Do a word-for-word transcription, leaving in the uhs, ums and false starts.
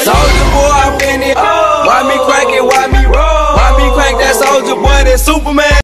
Soldier boy, I'm in it. Why me crack it? Why me roll? Why me crack that soldier boy? That Superman.